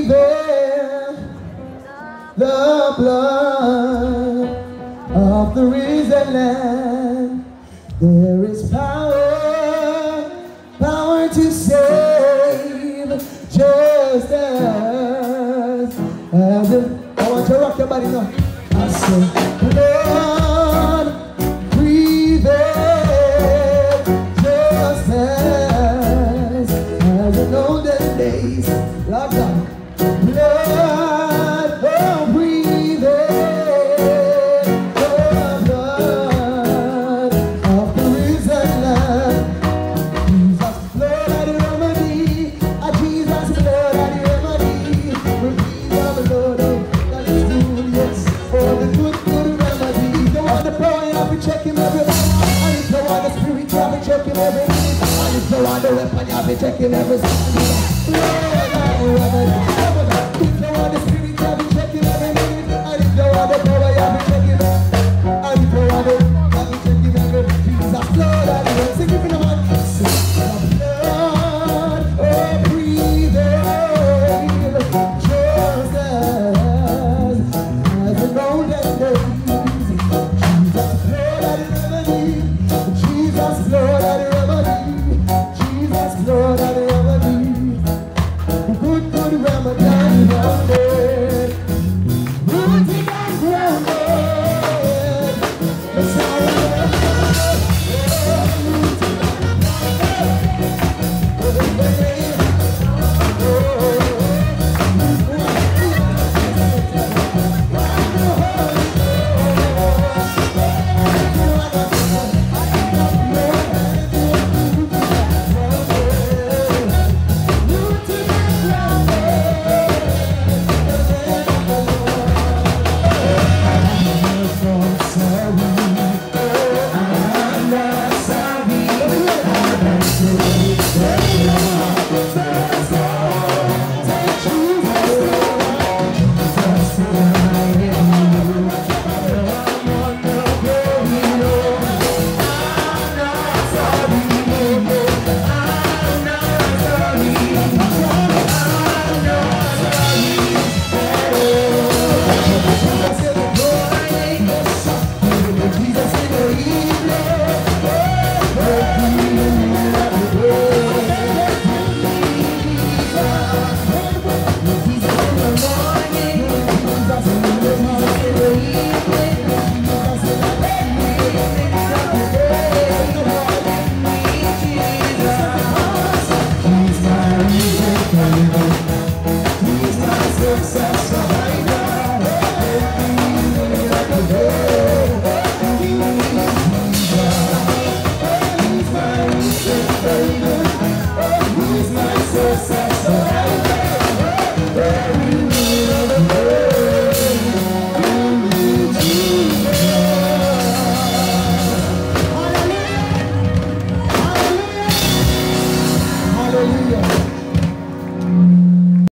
breathing the blood of the risen Lamb. There is power, power to save, just as I want to rock your body now. I say, blood breathing, just as in olden days. Like that. Blood breathing, the blood of the risen Lamb. Jesus' blood are the remedy. Jesus' blood are the remedy. Repeat the blood of that is good, yes. For the good remedy. If you want the power, you have to check him every minute. And if you want the spirit, you have to check him every minute. And if you want the weapon, you have to check him every second. Blood are the remedy.